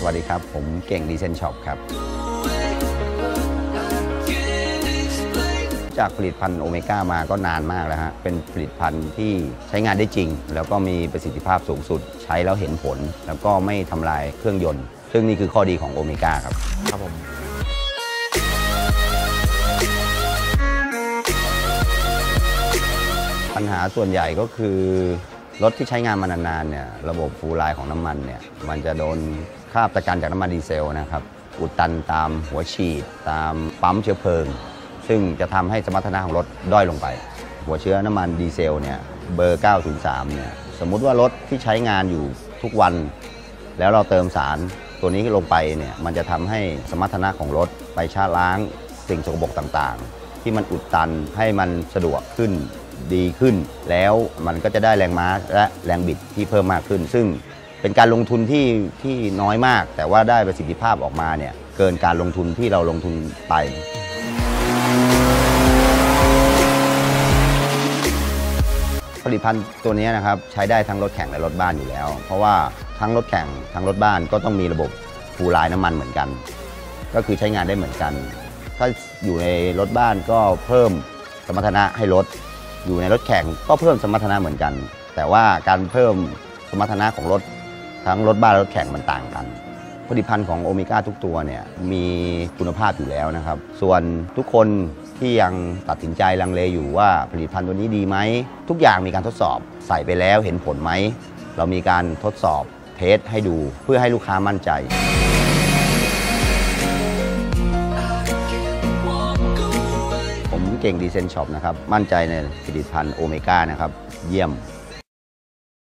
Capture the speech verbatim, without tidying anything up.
วัสดีครับผมเก่งดีเซนช็อปครับจากผลิตภัณฑ์โอเมก้ามาก็นานมากแล้วฮะเป็นผลิตภัณฑ์ที่ใช้งานได้จริงแล้วก็มีประสิทธิภาพสูงสุดใช้แล้วเห็นผลแล้วก็ไม่ทำลายเครื่องยนต์ซึ่งนี่คือข้อดีของโอเมก้าครับครับผมปัญหาส่วนใหญ่ก็คือรถที่ใช้งานมานานๆเนี่ยระบบฟูลไลน์ของน้ำมันเนี่ยมันจะโดนคราบตะกันจากน้ำมันดีเซลนะครับอุดตันตามหัวฉีดตามปั๊มเชื้อเพลิงซึ่งจะทำให้สมรรถนะของรถด้อยลงไปหัวเชื้อน้ำมันดีเซลเนี่ยเบอร์เก้าศูนย์สามเนี่ยสมมุติว่ารถที่ใช้งานอยู่ทุกวันแล้วเราเติมสารตัวนี้ลงไปเนี่ยมันจะทำให้สมรรถนะของรถไปชะล้างสิ่งสกปรกต่างๆที่มันอุดตันให้มันสะดวกขึ้นดีขึ้นแล้วมันก็จะได้แรงม้าและแรงบิดที่เพิ่มมากขึ้นซึ่งเป็นการลงทุนที่ที่น้อยมากแต่ว่าได้ประสิทธิภาพออกมาเนี่ยเกินการลงทุนที่เราลงทุนไปผลิตภัณฑ์ตัวนี้นะครับใช้ได้ทั้งรถแข่งและรถบ้านอยู่แล้วเพราะว่าทั้งรถแข่งทั้งรถบ้านก็ต้องมีระบบฟูลไลน์น้ำมันเหมือนกันก็คือใช้งานได้เหมือนกันถ้าอยู่ในรถบ้านก็เพิ่มสมรรถนะให้รถอยู่ในรถแข่งก็เพิ่มสมรรถนะเหมือนกันแต่ว่าการเพิ่มสมรรถนะของรถทั้งรถบ้านและรถแข่งมันต่างกันผลิตภัณฑ์ของโอเมก้าทุกตัวเนี่ยมีคุณภาพอยู่แล้วนะครับส่วนทุกคนที่ยังตัดสินใจลังเลอยู่ว่าผลิตภัณฑ์ตัวนี้ดีไหมทุกอย่างมีการทดสอบใส่ไปแล้วเห็นผลไหมเรามีการทดสอบเทสให้ดูเพื่อให้ลูกค้ามั่นใจผมเก่งดีเซนช็อปนะครับมั่นใจในผลิตภัณฑ์โอเมก้านะครับเยี่ยม